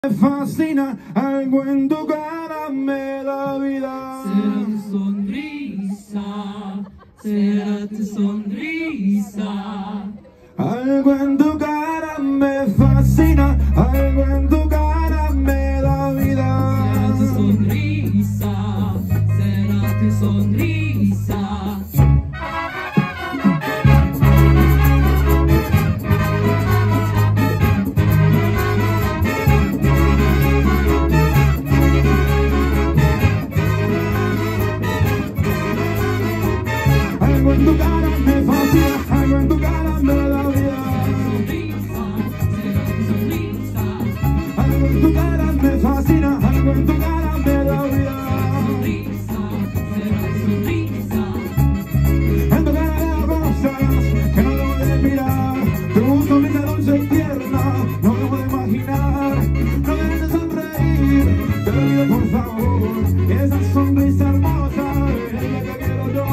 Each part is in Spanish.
Me fascina, algo en tu cara me da vida. Será tu sonrisa, será tu sonrisa. Algo en tu cara me fascina, algo en tu cara me da vida. Será tu sonrisa, será tu sonrisa. Algo en tu cara me fascina, algo en tu cara me da vida. Será tu sonrisa, Algo en tu cara me fascina, algo en tu cara me da vida. será tu sonrisa. En tu cara veo cosas que no debo de mirar. Tu sonrisa dulce y tierna, no debo de imaginar. No debes de sonreír, te lo pido por favor. Esa sonrisa hermosa es la que quiero yo.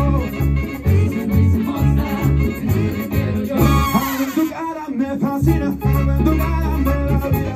Algo en tu cara me fascina, algo en tu cara me da vida.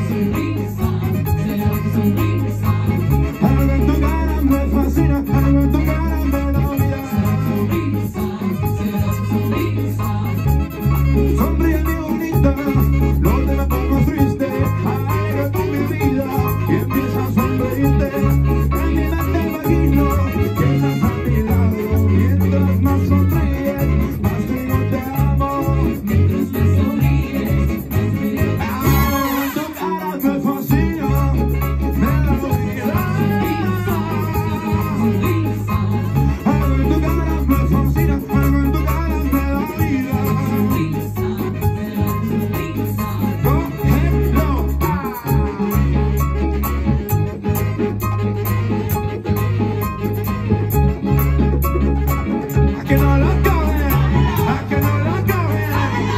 Será tu sonrisa, Algo en tu cara me fascina, algo en tu cara me da vida. será tu sonrisa. Sonríe mi bonita, no te me pongas triste. Aire con mi vida y empieza a sonreírte. En mi mente imagino que estás a mi lado. Mientras más sonríes, más digo te amo. Mientras me sonríes, Algo en tu cara me fascina, me da vida. sonrisa, Algo en tu cara me fascina, algo en tu cara me da vida. sonrisa, será tu sonrisa. Cógelo. A que no lo cogen, a que no lo cogen.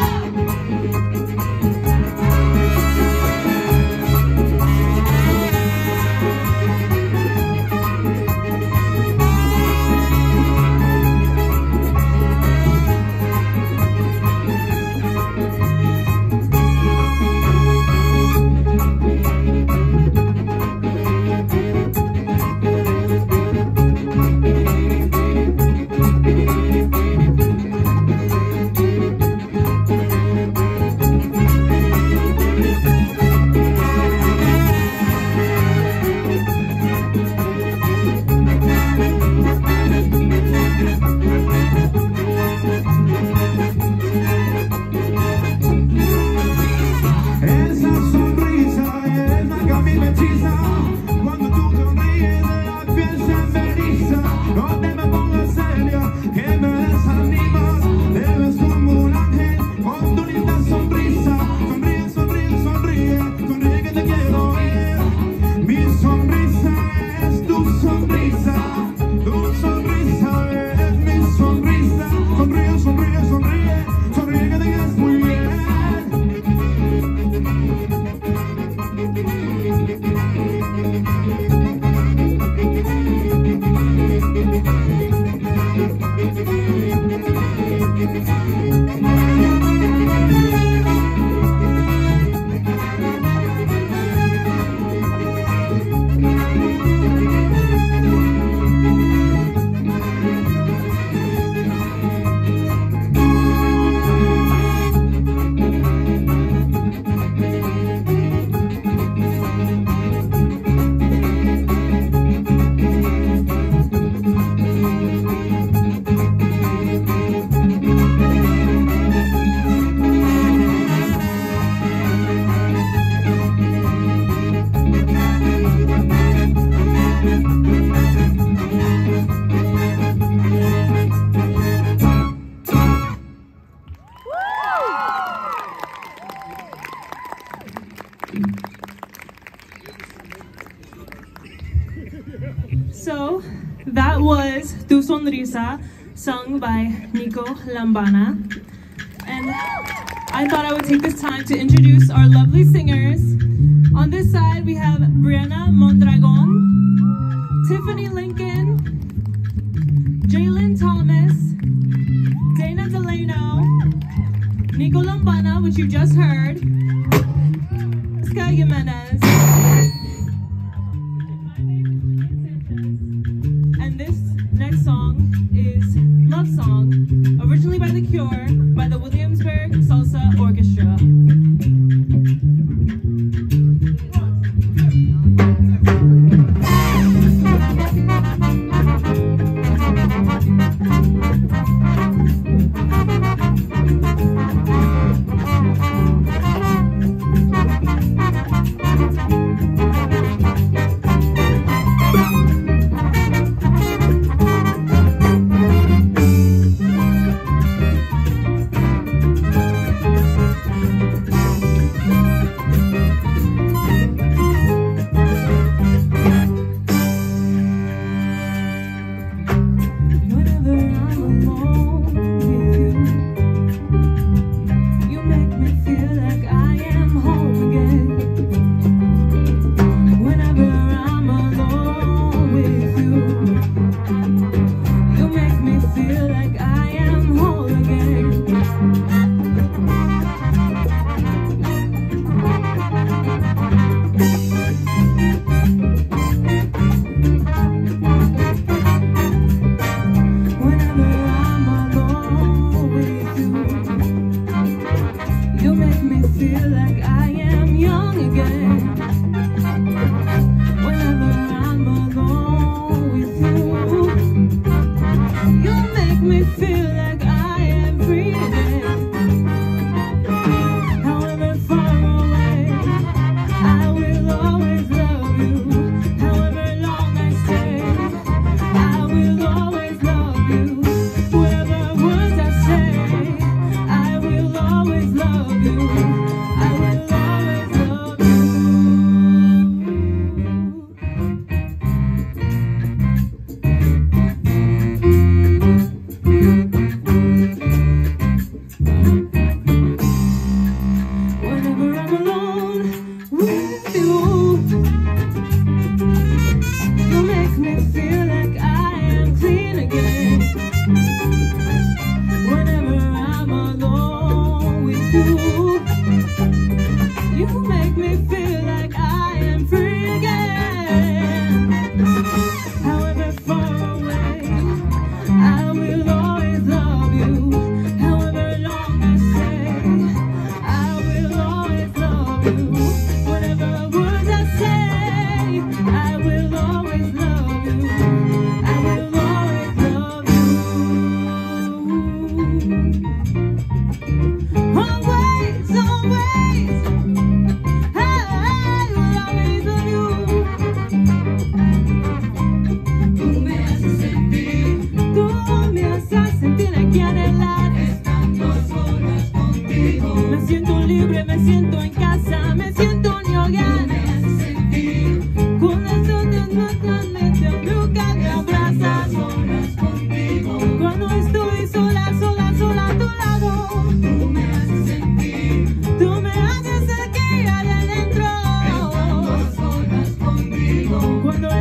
Esa sonrisa es la que a mí me hechiza. Cuando tú sonríes la piel se me eriza. No te me pongas seria, que me desanimas. Te ves como un ángel con tu linda sonrisa. Sonríe, sonríe, sonríe, sonríe que te quiero ver. Mi sonrisa es tu sonrisa. Tu sonrisa es mi sonrisa. Sonríe, sonríe, sonríe, sonríe que te quedas muy bien. So that was Tu Sonrisa, sung by Nico Lambana. And I thought I would take this time to introduce our lovely singers. On this side, we have Brianna Mondragon, Tiffany Lincoln, Jalen Thomas, Dana Delano, Nico Lambana, which you just heard, Sky Jimenez,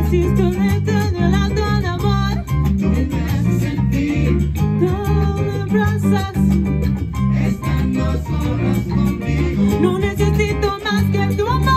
Existe un eterno amor. No me hace sentir Todo me abrazas. estando solas contigo. No necesito más que tu amor.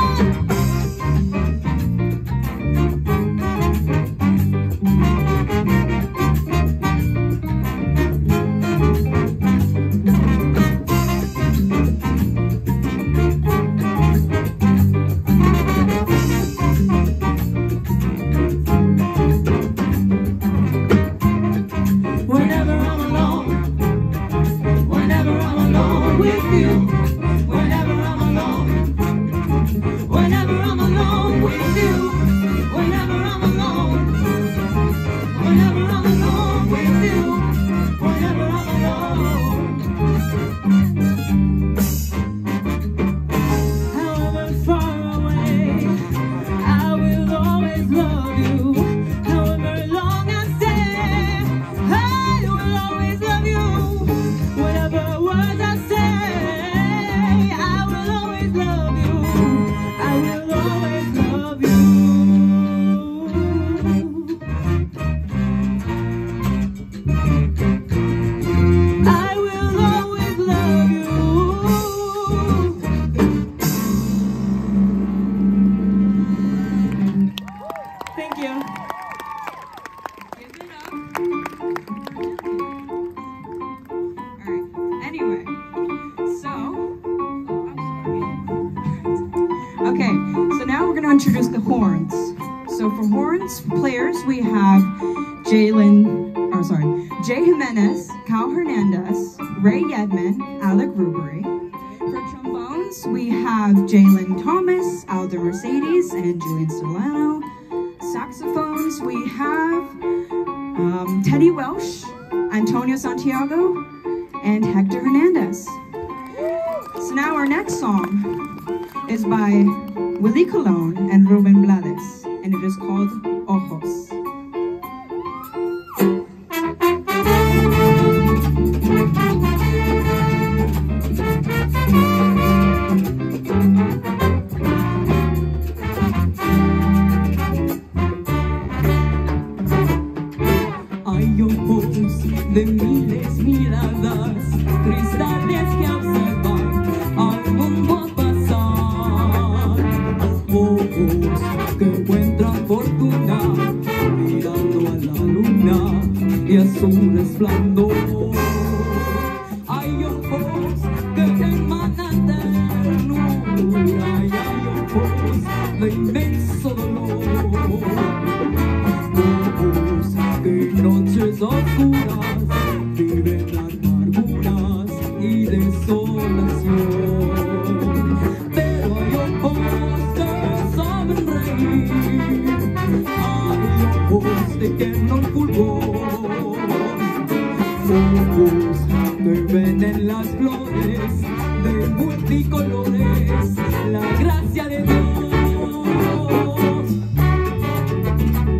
Whenever I'm alone, whenever I'm alone with you, whenever I'm alone, whenever I'm alone with you, whenever I'm alone, whenever I'm alone with you, whenever I'm alone. However far away, I will always love you. However long I stay, I will always love you. Whatever words I say, I will always love you. I will always love you. I will always love you. Thank you. Give it up. Alright, anyway, so, I'm sorry. Okay, so now we're going to introduce the horns. So for horns players, we have Jay Jimenez, Cal Hernandez, Ray Yedman, Alec Rubery. For trombones, we have Jalen Thomas, Aldo Mercedes, and Julian Solano. Saxophones, we have Teddy Welsh, Antonio Santiago, and Hector Hernandez. So now our next song is by Willie Colon and Ruben Blades, and it is called Ojos. Hay ojos de miles miradas, cristales que observan al mundo a pasar. Ojos que encuentran fortuna mirando a la luna y a su resplandor. Hay ojos que emanan ternura y hay ojos de inmenso dolor. Ojos que en noches oscuras viven amarguras y desolación. Pero hay ojos que saben reír, hay ojos de que no fulgor. Ojos que ven en las flores de multicolores la gracia de Dios.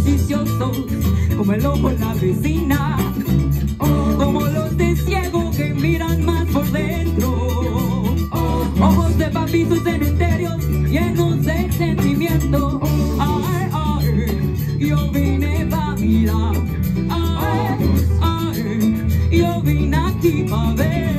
bulliciosos, como el ojo en la vecina, como los de ciego que miran más por dentro, ojos de papitos cementerios llenos de sentimiento. Ay, ay, yo vine pa' mirar, ay, ay, yo vine aquí pa' ver.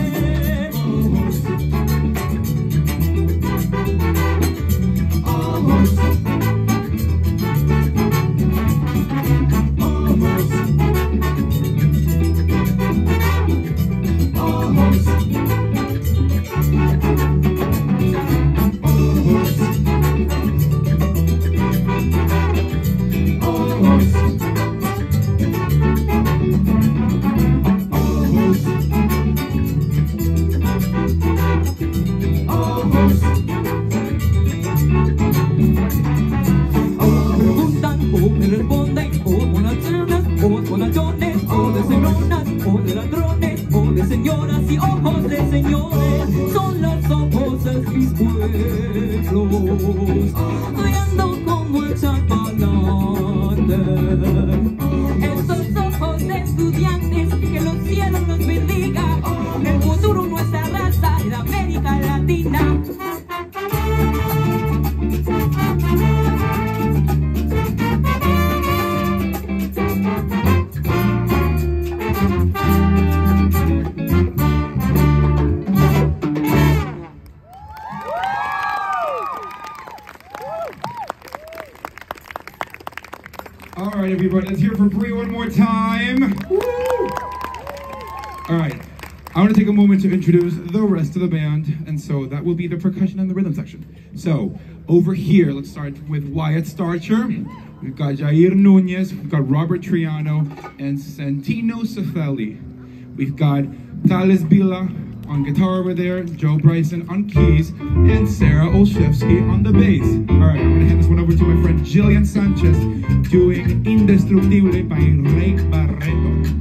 All right, everybody, let's hear it for Bree one more time. Woo! All right, I want to take a moment to introduce the rest of the band, and so that will be the percussion and the rhythm section. So, over here, let's start with Wyatt Starcher. We've got Jair Nunez, we've got Robert Triano, and Santino Cifelli. We've got Thales Bila on guitar over there, Joe Bryson on keys, and Sarah Olszewski on the bass. All right, I'm gonna hand this one over to my friend Jillian Sanchez doing Indestructible by Rey Barreto.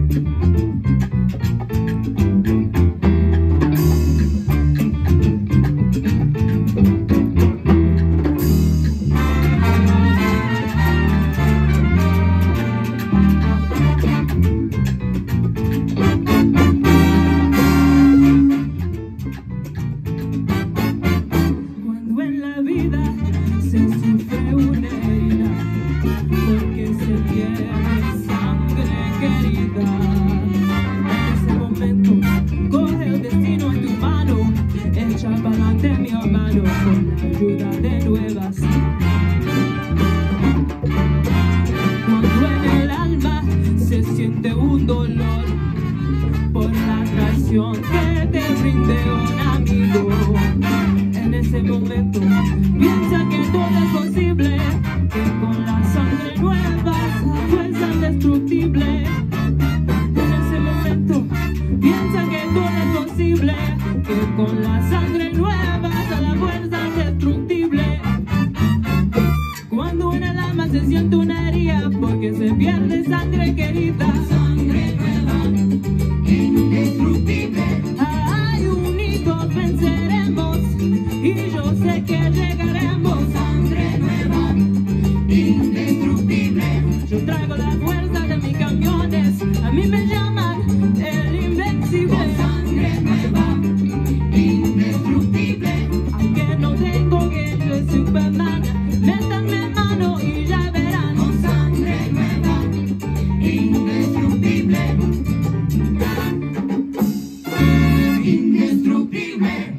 Que te brinde un amigo. En ese momento piensa que todo es posible, que con la sangre nueva esa fuerza indestructible. En ese momento piensa que todo es posible, que con la sangre nueva esa la fuerza indestructible. Cuando en el alma se siente una herida porque se pierde sangre querida. Sangre nueva, indestructible. Ay, unidos venceremos y yo sé que llegaremos. Sangre nueva, indestructible. Yo traigo la fuerza de mis camiones, a mí me llaman el invencible. Sangre nueva, indestructible. Aunque no tengo que yo soy Superman, métanme mano y ya verán. Con sangre nueva, indestructible. Indestructible.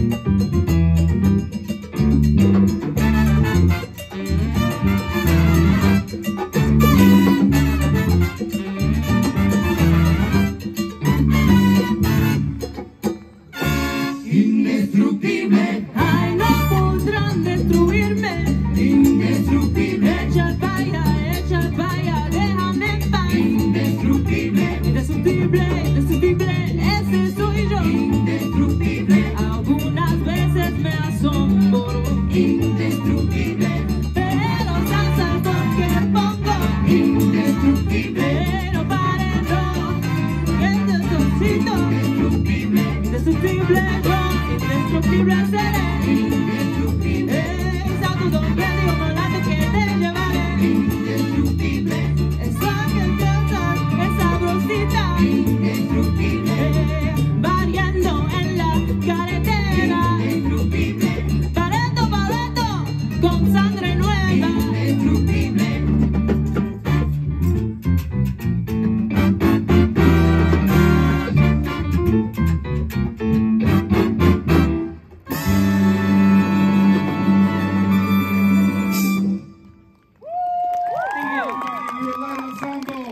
Indestructible, Ay, no podrán destruirme. indestructible, Echa vaya, déjame en paz. indestructible, Indestructible, indestructible, ese soy yo. indestructible, Algunas veces me asombro, indestructible, pero salsa es lo que pongo. indestructible, Pero pare no, que te necesito. indestructible, Indestructible yo, indestructible seré. indestructible, Sacudo prende como la que te llevaré. indestructible, Esa que canta, es sabrosita. indestructible, Variando en la carretera. indestructible, Paleto, con sangre nueva. indestructible. Thank you. You were light ensemble.